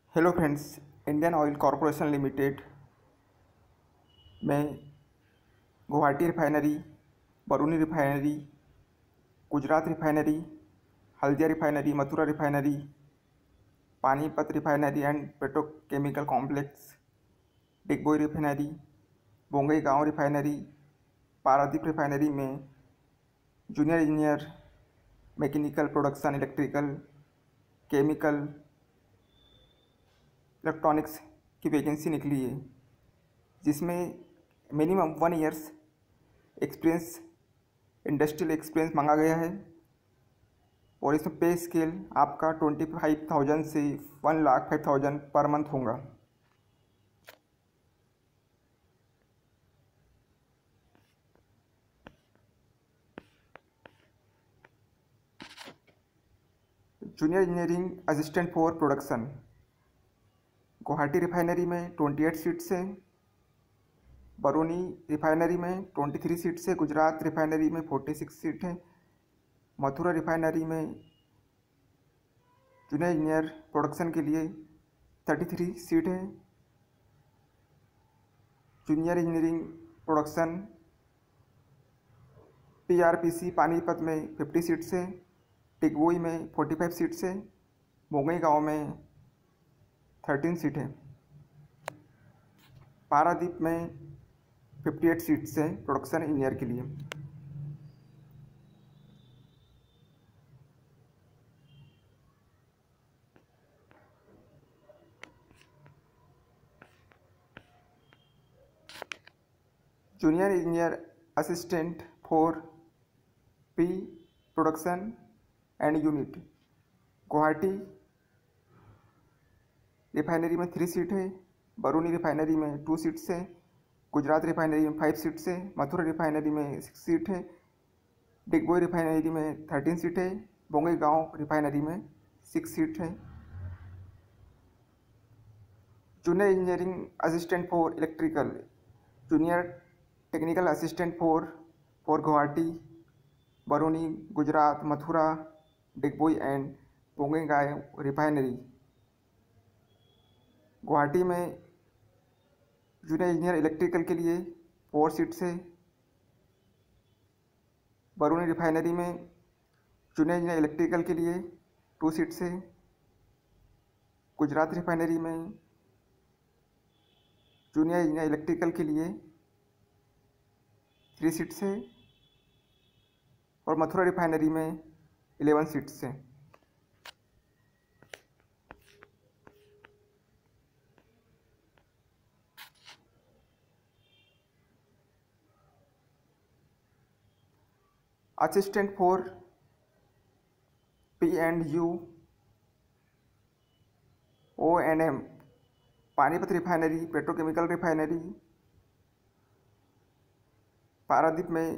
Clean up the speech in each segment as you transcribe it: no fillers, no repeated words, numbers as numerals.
Hello friends. Indian oil corporation limited में Guwahati refinery, Barauni refinery, Gujarat refinery, Haldia refinery, Mathura refinery, Panipat refinery and petrochemical complex, Digboi refinery, Bongaigaon refinery, Paradip refinery में junior engineer mechanical, production, electrical, chemical, electronics की vacancy निकली है, जिसमें minimum 1 years experience, industrial experience मांगा गया है। और इसमें पे स्केल आपका 25,000 से 1,05,000 पर मंथ होगा। Junior engineering assistant for production, Guwahati refinery में 28 सीट्स है, बरूनी रिफाइनरी में 23 सीट्स है, गुजरात रिफाइनरी में 46 सीट है, मथुरा रिफाइनरी में जूनियर इंजीनियर प्रोडक्शन के लिए 33 सीट है, junior engineering production PRPC Panipat में 50 सीट्स है, डिगबोई में 45 सीट्स है, बोंगईगांव में 13 सीट है, पारादीप में 58 सीट्स है प्रोडक्शन इंजीनियर के लिए। Junior engineer assistant for P production and unit, Guwahati refinery में 3 सीट है, बरूनी रिफाइनरी में 2 सीट्स है, गुजरात रिफाइनरी में 5 सीट्स है, मथुरा रिफाइनरी में 6 सीट है, डिगबोई रिफाइनरी में 13 सीट है, बोंगईगांव रिफाइनरी में 6 सीट है। Junior engineering assistant for electrical, junior technical assistant for Guwahati, Barauni, Gujarat, Mathura, Digboi and Bongaigaon refinery. Guwahati में जूनियर इंजीनियर इलेक्ट्रिकल के लिए 4 सीट्स है, बरूनी रिफाइनरी में जूनियर इंजीनियर इलेक्ट्रिकल के लिए 2 सीट्स है, गुजरात रिफाइनरी में जूनियर इंजीनियर इलेक्ट्रिकल के लिए 3 सीट्स है, और मथुरा रिफाइनरी में 11 सीट्स है। Assistant for P&U O&M, Panipat refinery, petrochemical refinery, Paradip में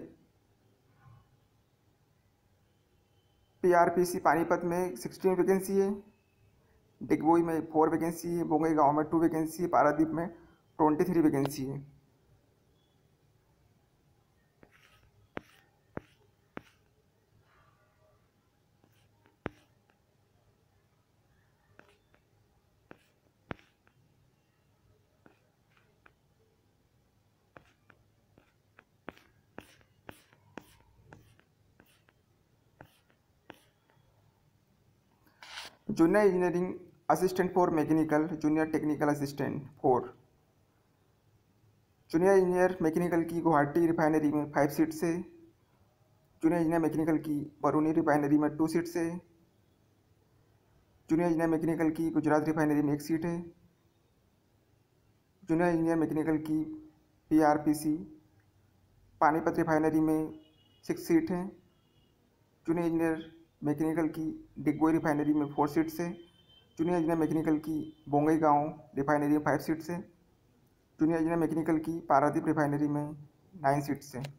PRPC पानीपत में 16 वैकेंसी है, डिगबोई में 4 वैकेंसी है, बोंगईगांव में 2 वैकेंसी है, पारादीप में 23 वैकेंसी है। Junior engineering assistant for mechanical, junior technical assistant for, junior engineer mechanical की गुवाहाटी रिफाइनरी में 5 सीट्स है, जूनियर इंजीनियर मैकेनिकल की बरूनी रिफाइनरी में 2 सीट्स है, जूनियर इंजीनियर मैकेनिकल की गुजरात रिफाइनरी में 1 सीट है, जूनियर इंजीनियर मैकेनिकल की PRPC पानीपत रिफाइनरी में 6 सीट है, जूनियर इंजीनियर मैकेनिकल की डिगबोई रिफाइनरी में 4 सीट्स है, जूनियर इंजीनियर मैकेनिकल की बोंगईगांव रिफाइनरी में 5 सीट्स है, जूनियर इंजीनियर मैकेनिकल की पारादीप रिफाइनरी में 9 सीट्स है।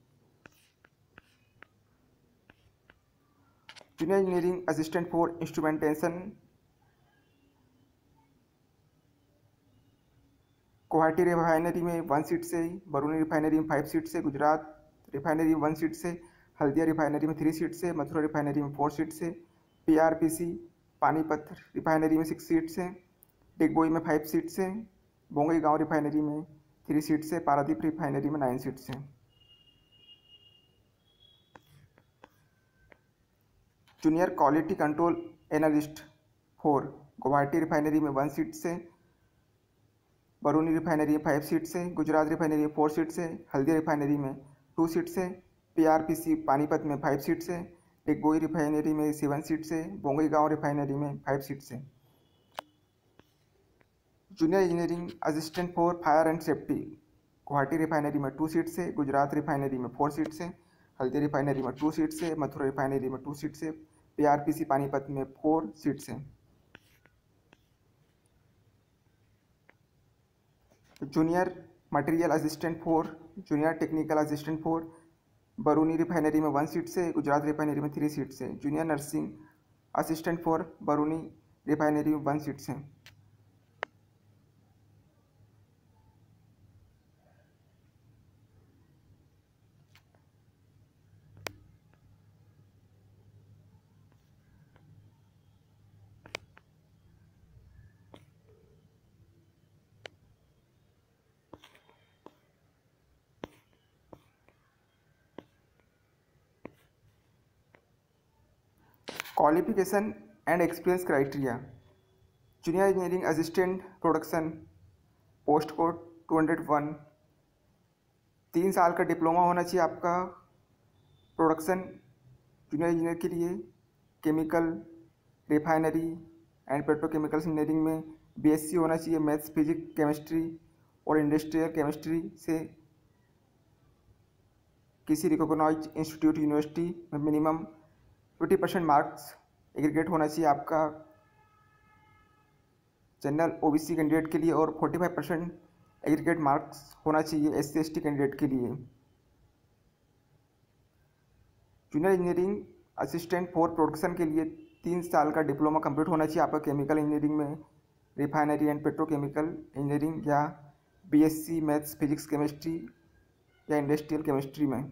Junior engineering assistant for instrumentation, Guwahati refinery में 1 सीट से, बरूनी रिफाइनरी में 5 सीट से, गुजरात रिफाइनरी में 1 सीट से, हल्दिया रिफाइनरी में 3 सीट से, मथुरा रिफाइनरी में 4 सीट से, PRPC पानीपत रिफाइनरी में 6 सीट से, डिगबोई में 5 सीट्स हैं, बोंगईगांव रिफाइनरी में 3 सीट्स है, पारादीप रिफाइनरी में 9 सीट्स हैं। Junior quality control analyst 4 Guwahati refinery में 1 सीट्स है, बरूनी रिफाइनरी में 5 सीट्स है, गुजरात रिफाइनरी में 4 सीट्स है, हल्दिया रिफाइनरी में 2 सीट्स है, पीआरपीसी पानीपत में 5 सीट्स है, डिगबोई रिफाइनरी में 7 सीट्स है, बोंगईगांव रिफाइनरी में 5 सीट्स है। Junior engineering assistant for fire and safety Guwahati refinery में 2 सीट्स है, गुजरात रिफाइनरी में 4 सीट्स है, हल्दिया रिफाइनरी में 2 सीट्स है, मथुरा रिफाइनरी में 2 सीट्स है, पीआरपीसी पानीपत में 4 सीट्स हैं। Junior material assistant 4 junior technical assistant 4 Barauni refinery में 1 सीट्स है, गुजरात रिफाइनरी में 3 सीट्स है। Junior nursing assistant 4 Barauni refinery में 1 सीट्स है। Qualification and experience criteria junior engineering assistant production post code 201 3 साल का डिप्लोमा होना चाहिए आपका प्रोडक्शन जूनियर इंजीनियर के लिए। Chemical refinery and petrochemicals engineering में बीएससी होना चाहिए मैथ्स फिजिक्स केमिस्ट्री और इंडस्ट्रियल केमिस्ट्री से किसी रिकॉग्नाइज्ड इंस्टीट्यूट यूनिवर्सिटी में मिनिमम 50% मार्क्स एग्रीगेट होना चाहिए आपका जनरल ओबीसी कैंडिडेट के लिए और 45% एग्रीगेट मार्क्स होना चाहिए एससी एसटी कैंडिडेट के लिए। Junior engineering assistant for production के लिए 3 साल का डिप्लोमा कंप्लीट होना चाहिए आपका केमिकल इंजीनियरिंग में रिफाइनरी एंड पेट्रोकेमिकल इंजीनियरिंग या बीएससी मैथ्स फिजिक्स केमिस्ट्री या इंडस्ट्रियल केमिस्ट्री में।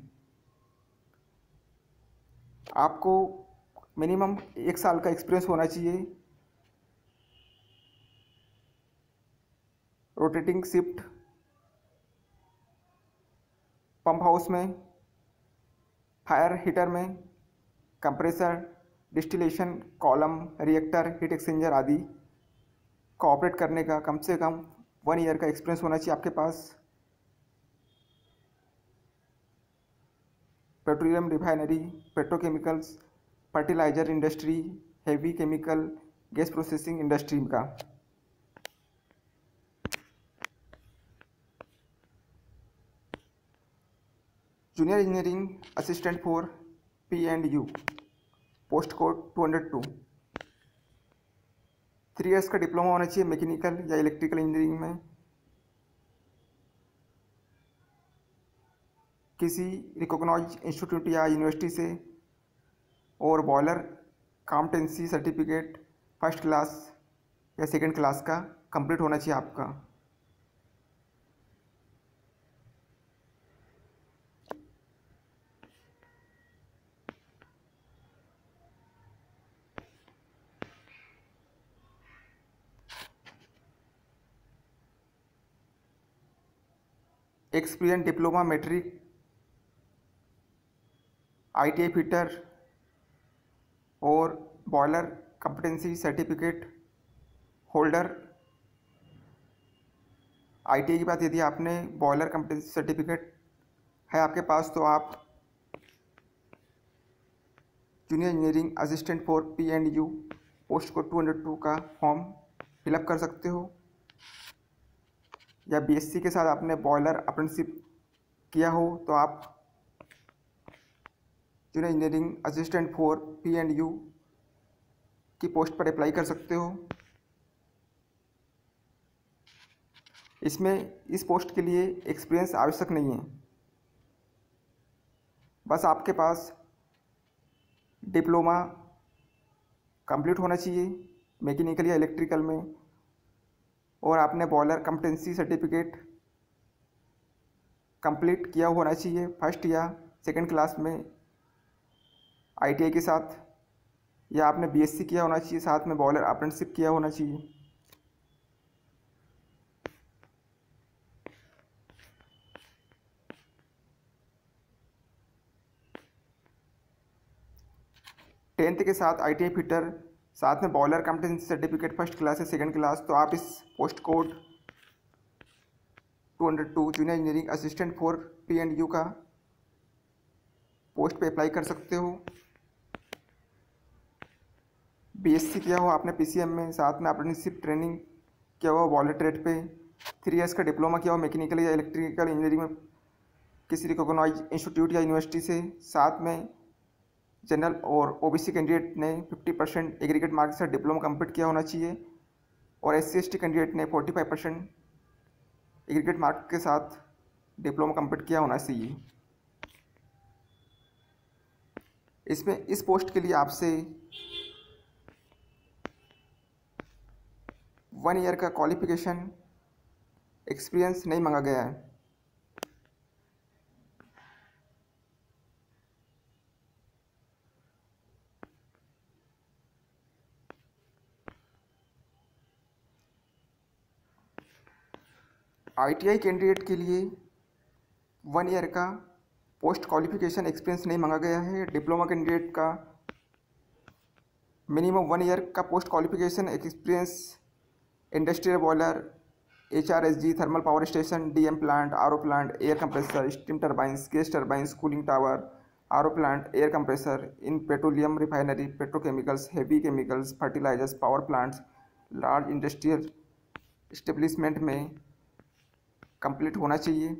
आपको मिनिमम 1 साल का एक्सपीरियंस होना चाहिए रोटेटिंग शिफ्ट पंप हाउस में फायर हीटर में compressor distillation column reactor heat exchanger आदि का ऑपरेट करने का कम से कम 1 ईयर का एक्सपीरियंस होना चाहिए आपके पास। Petroleum refinery petrochemicals fertiliser industry heavy chemical gas processing industry का। Junior engineering assistant for P&U post code 202 3 years का डिप्लोमा होना चाहिए मैकेनिकल या इलेक्ट्रिकल इंजीनियरिंग में किसी रिकॉग्नाइज्ड इंस्टीट्यूट या यूनिवर्सिटी से और boiler competency certificate first class या सेकंड क्लास का कंप्लीट होना चाहिए आपका। Experience diploma matric ITI fitter और boiler competency certificate holder. ITI की बात यदि आपने बॉयलर कॉम्पिटेंसी सर्टिफिकेट है आपके पास तो आप junior engineering assistant for P&U post code 202 का फॉर्म फिलअप कर सकते हो या BSc के साथ आपने बॉयलर अप्रेंटिसशिप किया हो तो आप junior engineering assistant for P&U की पोस्ट पर अप्लाई कर सकते हो। इसमें इस पोस्ट के लिए एक्सपीरियंस आवश्यक नहीं है, बस आपके पास डिप्लोमा कंप्लीट होना चाहिए मैकेनिकल या इलेक्ट्रिकल में और आपने बॉयलर कॉम्पिटेंसी सर्टिफिकेट कंप्लीट किया होना चाहिए फर्स्ट या सेकंड क्लास में ITI के साथ या आपने BSc किया होना चाहिए साथ में बॉयलर अप्रेंटिसशिप किया होना चाहिए। 10th के साथ ITI फिटर, साथ में boiler competency certificate first class या सेकंड क्लास, तो आप इस post code 202 junior engineering assistant for PNU का पोस्ट पे अप्लाई कर सकते हो। BSc किया हो आपने PCM में, साथ में अप्रेंटिसशिप ट्रेनिंग किया हुआ बॉयलर ट्रेड पे, 3 इयर्स का डिप्लोमा किया हो मैकेनिकल या इलेक्ट्रिकल इंजीनियरिंग में किसी रिकॉग्नाइज इंस्टीट्यूट या यूनिवर्सिटी से, साथ में जनरल और OBC कैंडिडेट ने 50% एग्रीगेट मार्क्स से डिप्लोमा कंप्लीट किया होना चाहिए, और SC/ST कैंडिडेट ने 45% एग्रीगेट मार्क्स के साथ डिप्लोमा कंप्लीट किया होना चाहिए। इसमें इस पोस्ट के लिए आपसे 1 ईयर का क्वालिफिकेशन एक्सपीरियंस नहीं मांगा गया है। ITI कैंडिडेट के लिए 1 ईयर का पोस्ट क्वालिफिकेशन एक्सपीरियंस नहीं मांगा गया है। डिप्लोमा कैंडिडेट का मिनिमम 1 ईयर का post qualification experience industrial boiler, HRSG, thermal power station, DM plant, RO plant, air compressor, steam turbines, gas turbines, cooling tower, RO plant, air compressor in petroleum refinery, petrochemicals, heavy chemicals, fertilisers, power plants, large industrial establishment में complete होना चाहिए।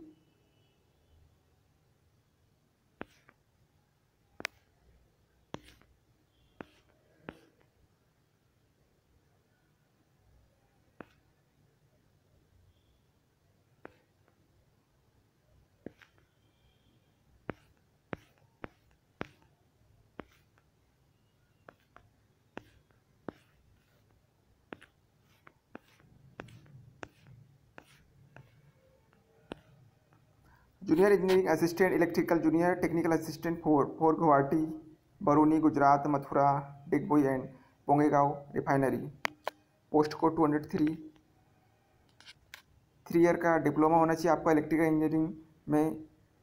Junior engineering assistant electrical, junior technical assistant for Guwahati, Barauni, Gujarat, Mathura, Digboi and Bongaigaon refinery, post code 203। 3 year का diploma होना चाहिए आपका electrical engineering में।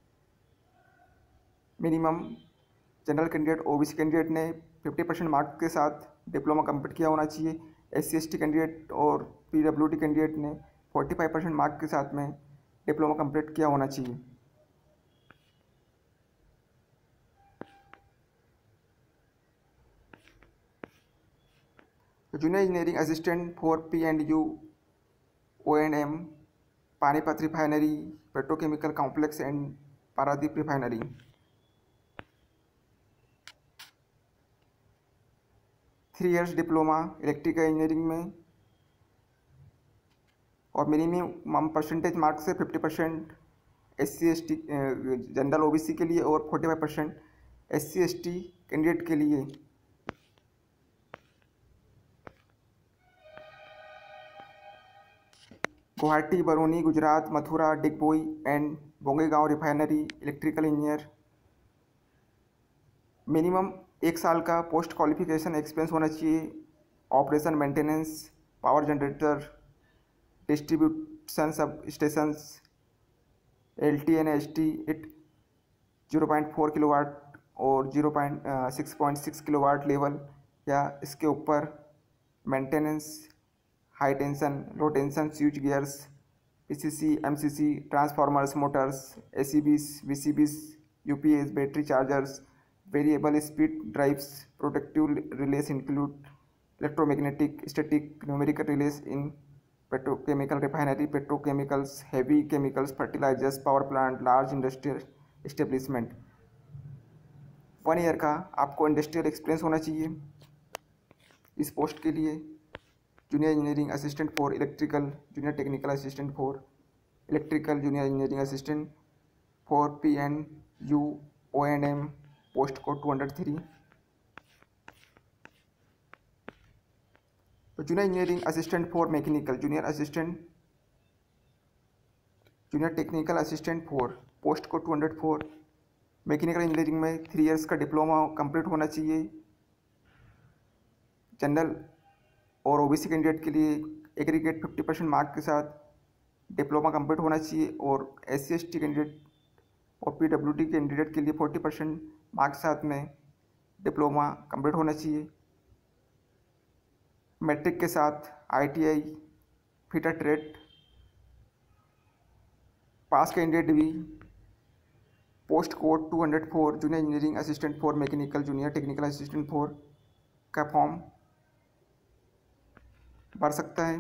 Minimum general candidate OBC candidate ने 50% marks के साथ डिप्लोमा कंप्लीट किया होना चाहिए। SC/ST कैंडिडेट और PWD कैंडिडेट ने 45% मार्क्स के साथ में डिप्लोमा कंप्लीट किया होना चाहिए। Junior engineering assistant for PNU O&M, Panipat refinery, petrochemical complex and Paradip refinery, 3 years diploma electrical engineering में, और मिनिमम परसेंटेज मार्क्स से 50% SC/ST जनरल OBC के लिए और 45% SC/ST कैंडिडेट के लिए। Guwahati, Barauni, Gujarat, Mathura, Digboi and Bongaigaon refinery electrical engineer. Minimum 1 साल का पोस्ट क्वालिफिकेशन एक्सपीरियंस होना चाहिए। Operation, maintenance, power generator, distribution sub stations, LT/NST it 0.4 kilowatt और 6.6 किलोवाट लेवल या इसके ऊपर। Maintenance, high tension, low tension switch gears, PCC, MCC, transformers, motors, ACBs, VCBs, UPS, battery chargers, variable speed drives, protective relays include electromagnetic, static, numerical relays in petrochemical refinery, petrochemicals, heavy chemicals, fertilisers, power plant, large industrial establishment. 1 year का आपको industrial experience होना चाहिए इस post के लिए। Junior engineering assistant for electrical, junior technical assistant for electrical, junior engineering assistant for PNU O&M, post code 203। Junior engineering assistant for mechanical, junior technical assistant for, post code 204। Mechanical engineering में 3 years का diploma complete होना चाहिए। General और OBC candidate के लिए aggregate 50% mark के साथ diploma complete होना चाहिए, और SC/ST कैंडिडेट और PWD कैंडिडेट के लिए 40% मार्क के साथ में डिप्लोमा कंप्लीट होना चाहिए। मैट्रिक के साथ ITI fitter trade pass candidate भी post code 204 junior engineering assistant for mechanical junior technical assistant for का फॉर्म भर सकता है।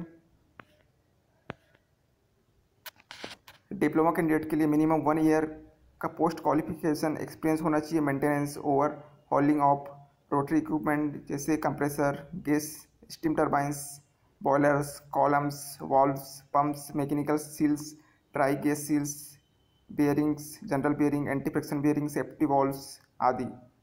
डिप्लोमा कैंडिडेट के लिए मिनिमम 1 ईयर का पोस्ट क्वालिफिकेशन एक्सपीरियंस होना चाहिए maintenance overhauling of rotary equipment जैसे compressor, gas steam turbines, boilers, columns, valves, pumps, mechanical seals, dry gas seals, bearings, general bearing, anti friction bearing, safety valves आदि।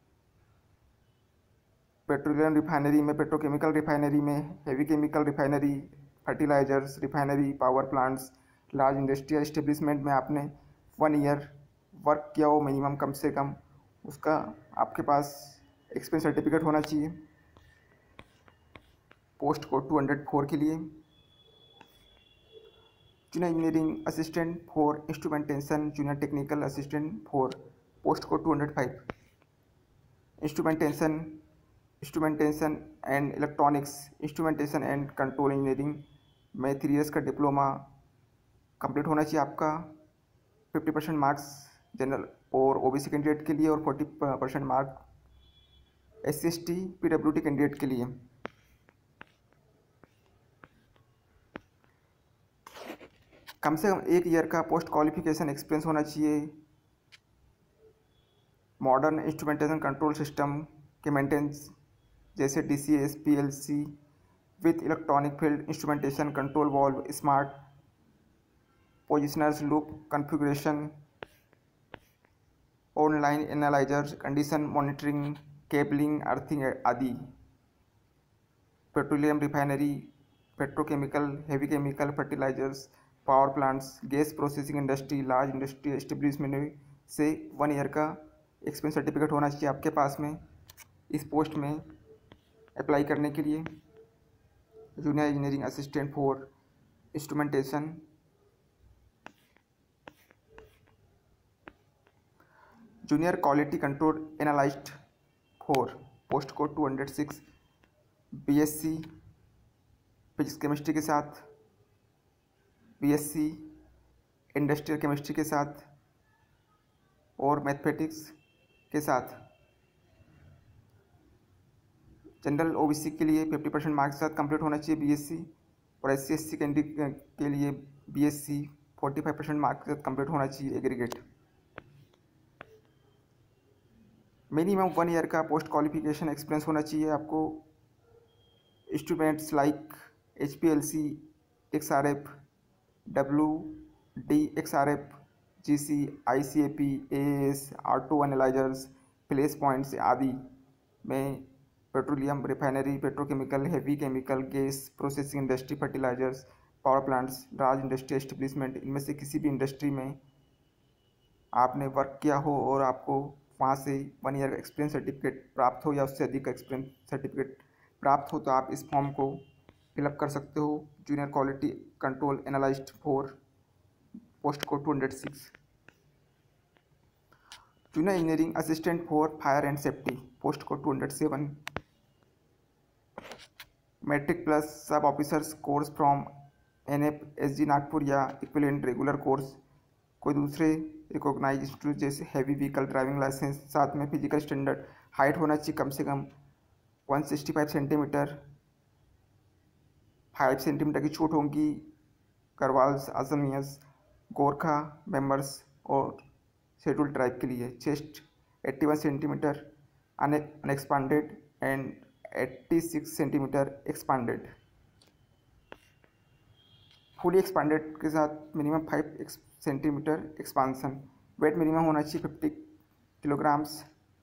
Petroleum refinery में, petrochemical refinery में, heavy chemical refinery, fertilisers refinery, power plants, large industrial establishment में आपने 1 year work किया हो minimum, कम से कम उसका आपके पास एक्सपीरियंस सर्टिफिकेट होना चाहिए। पोस्ट कोड 204 के लिए junior engineering assistant for instrumentation junior technical assistant for post code 205 instrumentation and electronics instrumentation and control engineering में 3 ईयर्स का डिप्लोमा कंप्लीट होना चाहिए आपका। 50% मार्क्स जनरल और OBC कैंडिडेट के लिए और 40% mark SC ST PWD candidate के लिए। कम से कम 1 ईयर का पोस्ट क्वालिफिकेशन एक्सपीरियंस होना चाहिए मॉडर्न इंस्ट्रूमेंटेशन कंट्रोल सिस्टम के मेंटेनेंस जैसे DCS PLC with electronic field instrumentation, control valve, smart positioners, loop configuration, online analyser, condition monitoring, cabling, earthing आदि। Petroleum refinery, petrochemical, heavy chemical, fertilisers, power plants, gas processing industry, large industry establishment से 1 year का experience certificate होना चाहिए आपके पास में इस post में apply करने के लिए। Junior engineering assistant for instrumentation. Junior quality control analyst for post code 206 BSc physics chemistry के साथ, BSc इंडस्ट्रियल केमिस्ट्री के साथ और मैथमेटिक्स के साथ। जनरल OBC के लिए 50% मार्क्स के साथ कंप्लीट होना चाहिए BSc और SC SC कैंडिडेट के लिए BSc 45% मार्क्स के साथ कंप्लीट होना चाहिए एग्रीगेट। मिनिमम 1 ईयर का पोस्ट क्वालिफिकेशन एक्सपीरियंस होना चाहिए आपको instruments like HPLC, XRF, WD XRF, GC, ICAP, AAS, auto analysers, flash points आदि में petroleum refinery, petrochemical, heavy chemical, gas processing industry, fertilisers, power plants, large industry establishment, इनमें से किसी भी इंडस्ट्री में आपने वर्क किया हो और आपको वहाँ से 1 ईयर एक्सपीरियंस सर्टिफिकेट प्राप्त हो या उससे अधिक का एक्सपीरियंस सर्टिफिकेट प्राप्त हो तो आप इस फॉर्म को फिलअप कर सकते हो। Junior quality control analyst for post code 206। Junior engineering assistant for fire and safety post code 207। Matric plus sub officers course from NFSG Nagpur या इक्विवेलेंट रेगुलर कोर्स कोई दूसरे रिकॉग्नाइज इंस्टीट्यूट जैसे हैवी व्हीकल ड्राइविंग लाइसेंस। साथ में physical standard height होना चाहिए कम से कम 165 centimetre, 5 centimetre की छूट होगी गढ़वाल्स, असमियस, गोरखा मेंबर्स और शेड्यूल ट्राइब के लिए। Chest 81 centimetre unexpanded and 86 centimetre expanded. Fully expanded के साथ minimum 5 centimetre expansion. Weight minimum होना चाहिए 50 kilograms.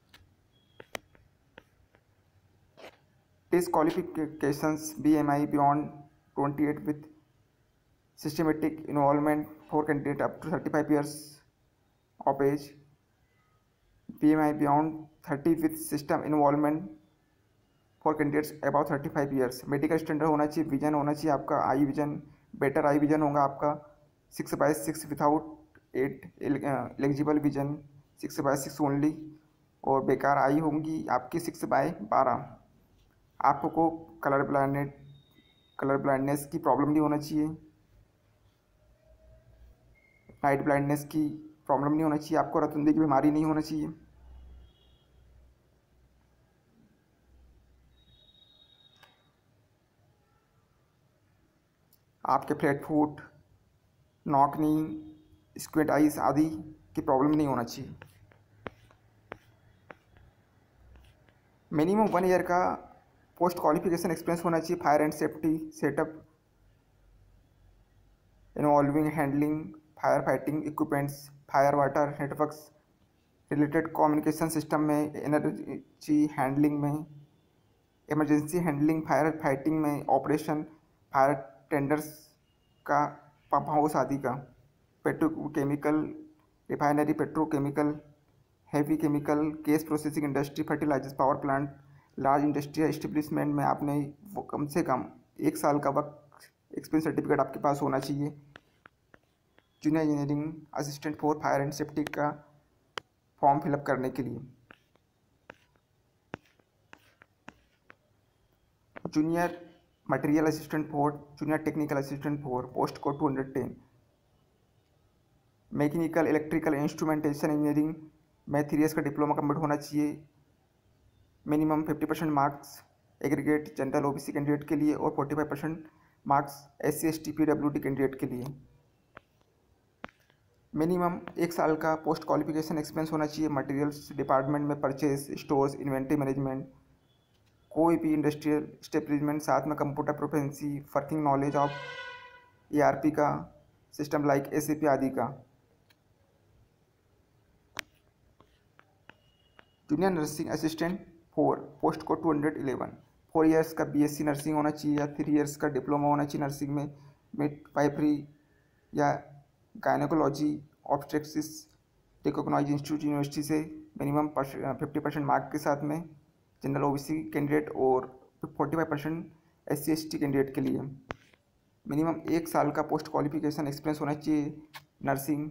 Test qualifications BMI beyond 28 with systematic involvement for candidate up to 35 years of age. BMI beyond 30 with system involvement for candidates about 35 years. Medical standard होना चाहिए, vision होना चाहिए आपका आई vision, better eye vision होगा आपका 6/6 without 8 eligible vision 6/6 only. और बेकार आई होंगी आपकी 6/12। आपको कलर ब्लाइंडनेस की प्रॉब्लम नहीं होना चाहिए, नाइट ब्लाइंडनेस की प्रॉब्लम नहीं होना चाहिए, आपको रतुंधी की बीमारी नहीं होना चाहिए। आपके flat foot, knock knee, squint eyes आदि की प्रॉब्लम नहीं होना चाहिए। मिनिमम 1 ईयर का पोस्ट क्वालिफिकेशन एक्सपीरियंस होना चाहिए fire and safety setup involving handling fire fighting equipments, fire water networks related communication system में, एनर्जी हैंडलिंग में, इमरजेंसी हैंडलिंग, फायर फाइटिंग में, ऑपरेशन, फायर टेंडर्स का पंप हाउस आदि का, petrochemical refinery, petrochemical, heavy chemical, case processing industry, fertilisers, power plant, large industrial establishment में आपने वो कम से कम 1 साल का वर्क एक्सपीरियंस सर्टिफिकेट आपके पास होना चाहिए। Junior engineering assistant for fire and safety का फॉर्म फिलअप करने के लिए। Junior material assistant for, junior technical assistant for, post code 210। Mechanical electrical instrumentation engineering में 3 ईयर्स का डिप्लोमा कंप्लीट होना चाहिए। Minimum 50% marks aggregate general OBC candidate के लिए और 45% marks SC ST PWD candidate के लिए। मिनिमम 1 साल का पोस्ट क्वालिफिकेशन एक्सपीरियंस होना चाहिए मटेरियल्स डिपार्टमेंट में, परचेज, स्टोर्स, इन्वेंट्री मैनेजमेंट, कोई भी इंडस्ट्रियल एस्टेब्लिशमेंट, साथ में computer proficiency, working knowledge of ERP का सिस्टम लाइक SAP आदि का। Junior nursing assistant 4, post code 211। 4 years का BSc नर्सिंग होना चाहिए या 3 ईयर्स का डिप्लोमा होना चाहिए नर्सिंग में, मिडवाइफरी या gynaecology obstetrics recognised institute university से मिनिमम 50% मार्क के साथ में जनरल OBC कैंडिडेट और 45% SC ST कैंडिडेट के लिए। मिनिमम 1 साल का पोस्ट क्वालिफिकेशन एक्सपीरियंस होना चाहिए नर्सिंग,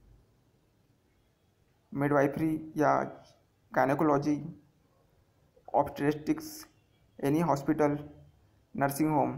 मिडवाइफरी या gynaecology obstetrics, any hospital, nursing home.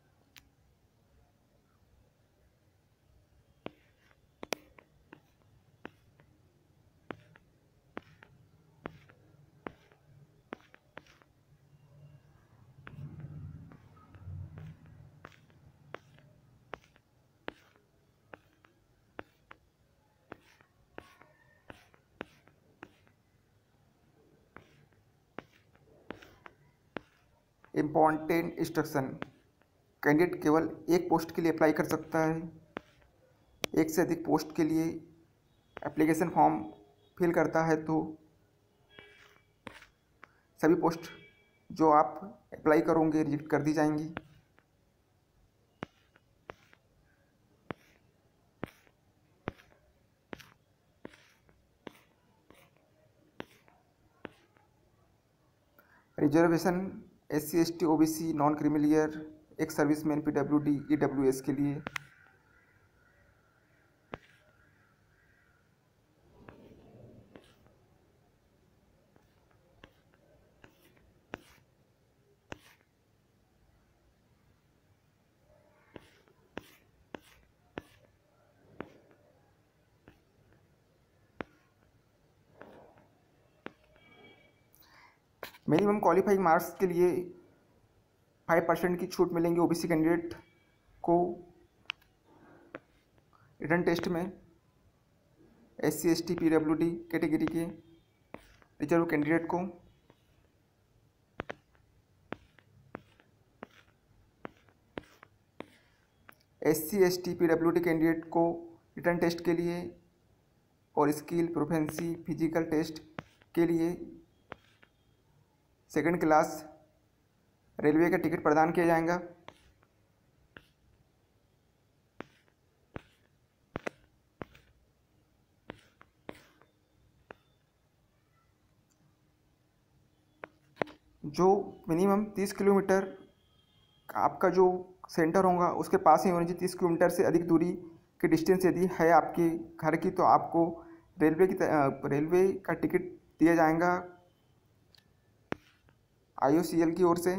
Important instruction, candidate केवल एक पोस्ट के लिए अप्लाई कर सकता है। एक से अधिक पोस्ट के लिए एप्लीकेशन फॉर्म फिल करता है तो सभी पोस्ट जो आप अप्लाई करोगे रिजेक्ट कर दी जाएंगी। Reservation SC ST OBC non creamy layer, ex serviceman PWD EWS के लिए। मिनिमम क्वालिफाइंग मार्क्स के लिए 5% की छूट मिलेंगी OBC कैंडिडेट को रिटन टेस्ट में। SC ST PWD कैटेगरी के रिजर्व कैंडिडेट को SC ST PWD कैंडिडेट को रिटन टेस्ट के लिए और स्किल प्रोफेंसी फिजिकल टेस्ट के लिए सेकंड क्लास रेलवे का टिकट प्रदान किया जाएगा। जो मिनिमम 30 किलोमीटर आपका जो सेंटर होगा उसके पास ही होनी चाहिए। 30 किलोमीटर से अधिक दूरी की डिस्टेंस यदि है आपके घर की तो आपको रेलवे का टिकट दिया जाएगा IOCL की ओर से।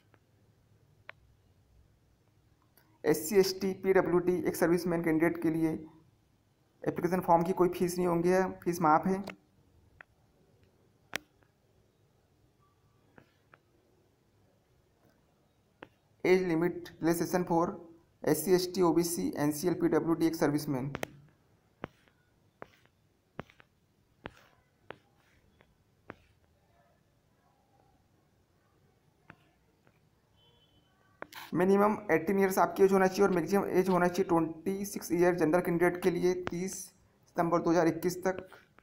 SC ST PWD ex serviceman candidate के लिए एप्लीकेशन फॉर्म की कोई फीस नहीं होंगी, है फीस माफ़ है। Age limit relaxation for SC ST OBC NCL PWD ex serviceman. Minimum 18 years आपकी एज होना चाहिए और मैक्सिमम एज होना चाहिए 26 ईयर जनरल कैंडिडेट के लिए 30 सितंबर 2021 तक।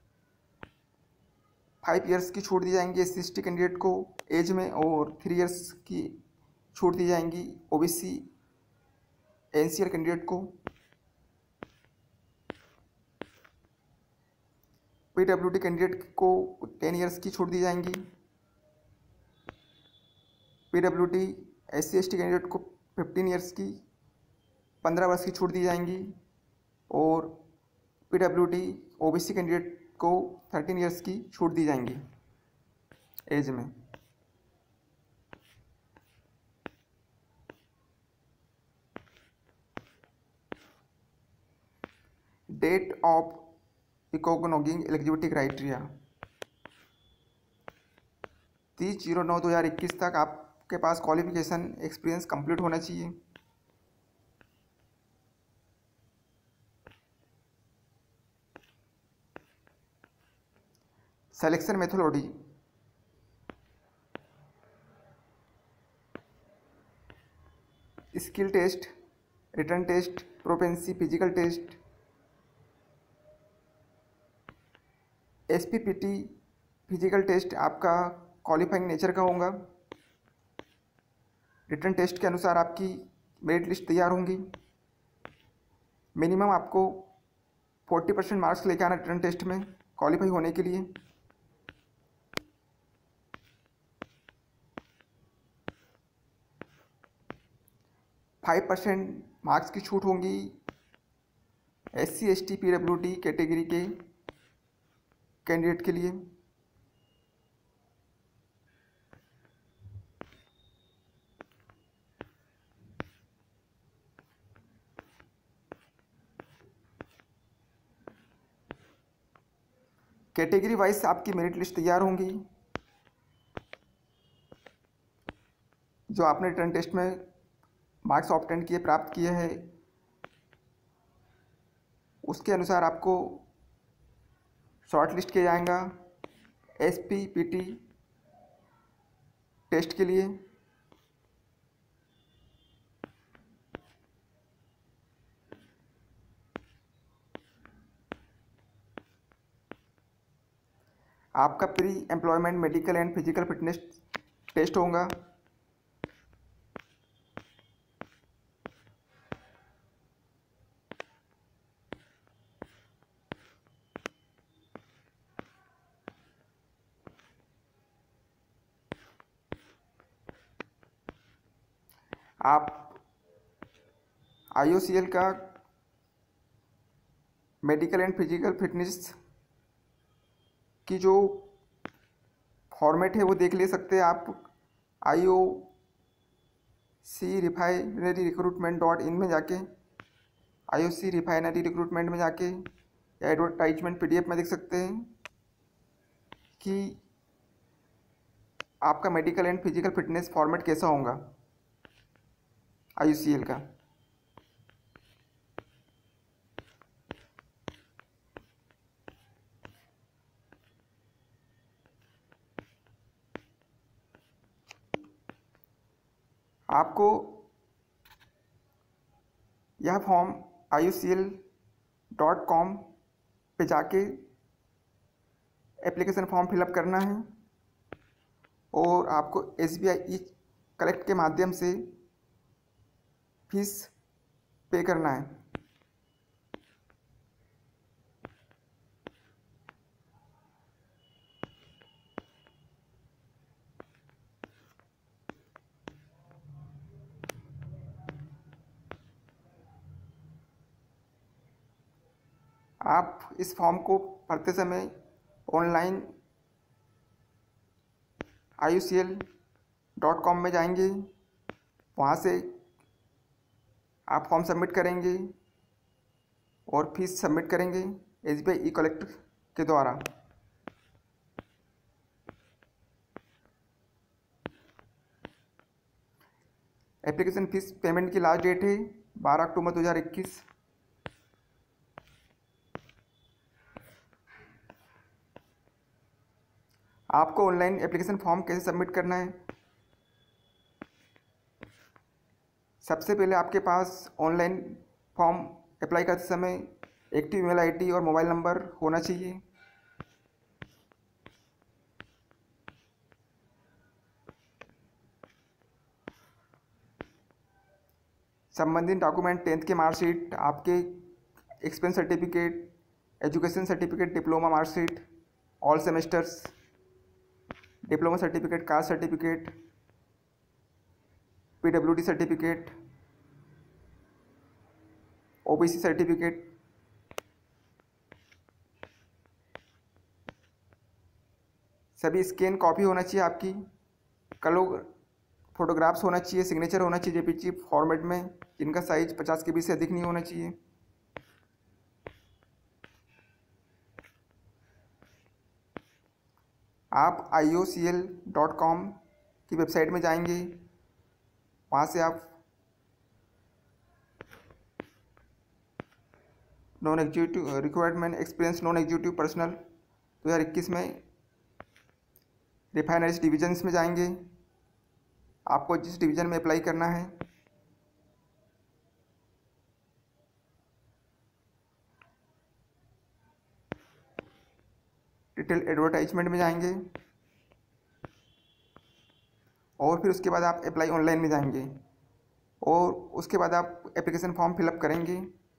5 ईयर्स की छूट दी जाएंगी SC ST कैंडिडेट को एज में, और 3 ईयर्स की छूट दी जाएंगी OBC NCL कैंडिडेट को। PWD कैंडिडेट को 10 ईयर्स की छूट दी जाएंगी। PWD SC ST कैंडिडेट को 15 ईयर्स की 15 वर्ष की छूट दी जाएंगी, और PWD OBC कैंडिडेट को 13 ईयर्स की छूट दी जाएंगी एज में। Date of recognising eligibility criteria 30/09/2021 तक आपके पास क्वालिफिकेशन एक्सपीरियंस कंप्लीट होना चाहिए। Selection methodology skill test, written test, propensity, physical test, SPPT physical test आपका क्वालिफाइंग नेचर का होगा। रिटन टेस्ट के अनुसार आपकी मेरिट लिस्ट तैयार होंगी। मिनिमम आपको 40% मार्क्स लेके आना रिटन टेस्ट में क्वालिफाई होने के लिए। फाइव % मार्क्स की छूट होंगी SC ST PWD कैटेगरी के कैंडिडेट के लिए। कैटेगरी वाइज आपकी मेरिट लिस्ट तैयार होंगी। जो आपने रिटन टेस्ट में मार्क्स ऑब्टेन किए, प्राप्त किए हैं, उसके अनुसार आपको शॉर्ट लिस्ट किया जाएगा SPPT टेस्ट के लिए। आपका pre employment medical and physical fitness test होगा। आप IOCL का मेडिकल एंड फिजिकल फिटनेस की जो फॉर्मेट है वो देख ले सकते हैं आप IOCrefineryrecruitment.in में जाके, IOC रिफाइनरी रिक्रूटमेंट में जाके एडवर्टाइजमेंट PDF में देख सकते हैं कि आपका medical and physical fitness format कैसा होगा IOCL का। आपको यह फॉर्म IOCL.com पे जाके एप्लीकेशन फॉर्म फिलअप करना है, और आपको SBI कलेक्ट के माध्यम से फीस पे करना है। आप इस फॉर्म को भरते समय ऑनलाइन IUCL.com में जाएंगे, वहाँ से आप फॉर्म सबमिट करेंगे और फीस सबमिट करेंगे SBI ई-कलेक्ट के द्वारा। एप्लीकेशन फीस पेमेंट की लास्ट डेट है 12 अक्टूबर 2021। आपको ऑनलाइन एप्लीकेशन फॉर्म कैसे सबमिट करना है? सबसे पहले आपके पास ऑनलाइन फॉर्म अप्लाई करते समय एक्टिव ईमेल ID और मोबाइल नंबर होना चाहिए। संबंधित डॉक्यूमेंट 10th की मार्कशीट, आपके experience certificate, education certificate, diploma marksheet all semesters, diploma certificate, caste certificate, PWD certificate, OBC certificate, सभी स्कैन कॉपी होना चाहिए आपकी, कलर फोटोग्राफ्स होना चाहिए, सिग्नेचर होना चाहिए JPG फॉर्मेट में, जिनका साइज 50 KB से अधिक नहीं होना चाहिए। आप IUCL.com की वेबसाइट में जाएंगे, वहाँ से आप non executive requirement experience non executive personal 2021 में रिफाइनरीज डिविजन्स में जाएंगे, आपको जिस डिवीज़न में अप्लाई करना है। डिटेल एडवर्टाइजमेंट में जाएंगे और फिर उसके बाद आप अप्लाई ऑनलाइन में जाएंगे और उसके बाद आप एप्लीकेशन फॉर्म फिलअप करेंगे।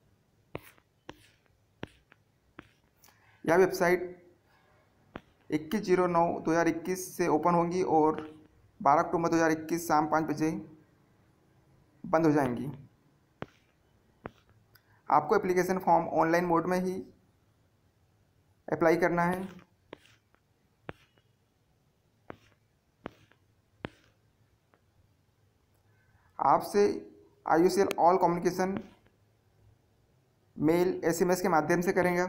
यह वेबसाइट 21/09/2021 से ओपन होंगी और 12 अक्टूबर 2021 शाम 5 बजे बंद हो जाएंगी। आपको एप्लीकेशन फॉर्म ऑनलाइन मोड में ही अप्लाई करना है। आपसे IUCL all communication mail SMS के माध्यम से करेंगे।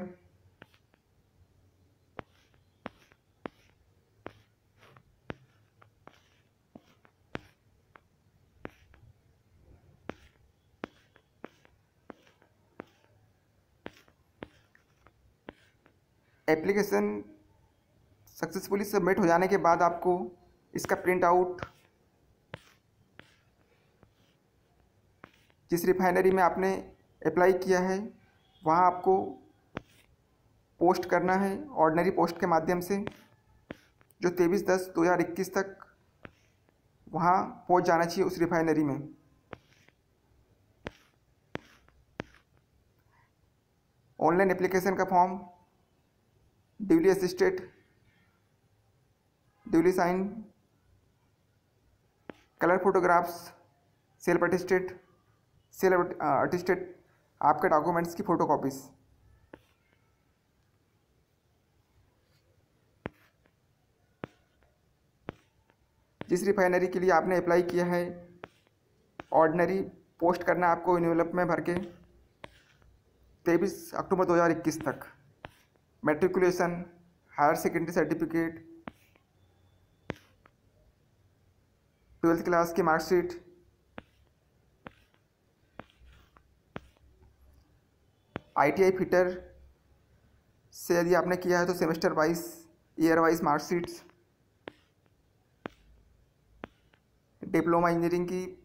एप्लीकेशन सक्सेसफुली सबमिट हो जाने के बाद आपको इसका प्रिंट आउट जिस रिफाइनरी में आपने अप्लाई किया है वहाँ आपको पोस्ट करना है ऑर्डिनरी पोस्ट के माध्यम से, जो 23/10/2021 तक वहाँ पहुँच जाना चाहिए उस रिफाइनरी में। ऑनलाइन एप्लीकेशन का form duly assisted, duly sign, colour photographs, self attested आपके डॉक्यूमेंट्स की फ़ोटोकॉपीज़। जिस रिफाइनरी के लिए आपने अप्लाई किया है ऑर्डिनरी पोस्ट करना है आपको एनवेलप में भर के 23 अक्टूबर 2021 तक। Matriculation, higher secondary certificate, 12th class की मार्कशीट, ITI फिटर से यदि आपने किया है तो semester wise, year wise marksheets, diploma engineering की